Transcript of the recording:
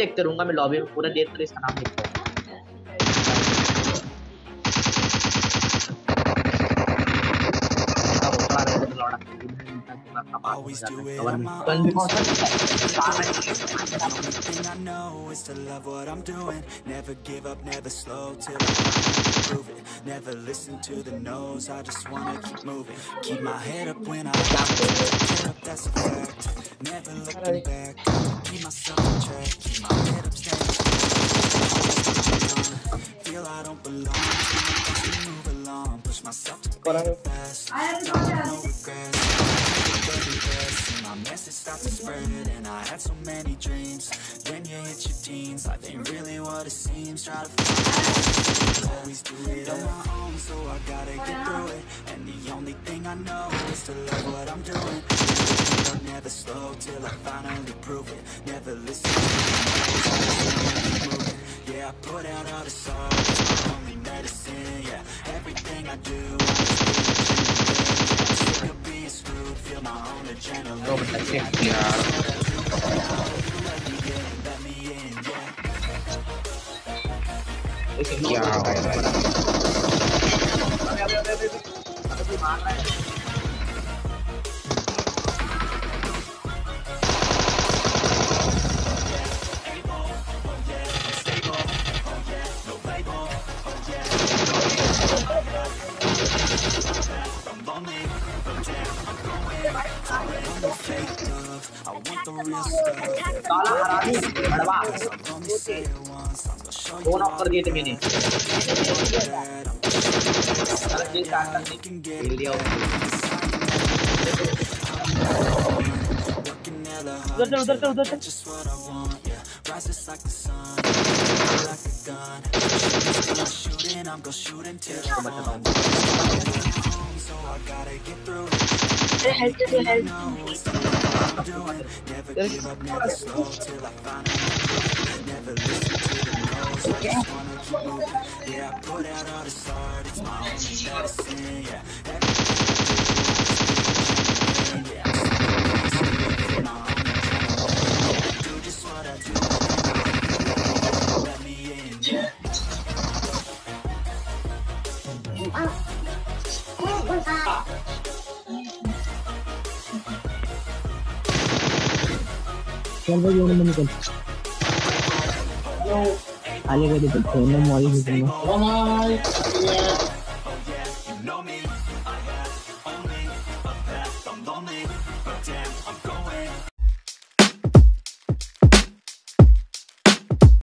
देखते रहूंगा मैं लॉबी में पूरा देर तक इसका नाम देखता हूँ। Always do it on my own. The only thing I know is to love what I'm doing. Never give up, never slow till I finally prove it. Never listen to the no's, I just wanna keep moving. Keep my head up when I get up, that's a fact. Never looking back, keep myself on track. Keep my head up, staying on. Feel I don't belong, move along. Push myself to be the best. Don't have no regrets. My message started to spread and I had so many dreams. When you hit your teens, life ain't really what it seems. Try to find always do it on my own, so I gotta get through it. And the only thing I know is to love what I'm doing. Never slow till I finally prove it. Never listen to the no's, yeah, I put out all the songs, it's my only medicine, yeah. Everything I do, I'm sick of being screwed, feel my own adrenaline. I want the real stuff. I'll only say it once. I'm gonna show you all that you can get. Working hella hard, just what I want. Yeah, rises like the sun, like a gun. I'm shooting, I'm gonna shoot until I'm on. So I gotta get through it. I know it's the what I'm doing. Never give up, never slow till I finally never listen to the no's. I just wanna keep moving. Yeah, I put out all this art, it's my only medicine. Yeah, everything I do just what I do. Let me in, yeah. चल भाई ये number निकल आले का तो phone में mall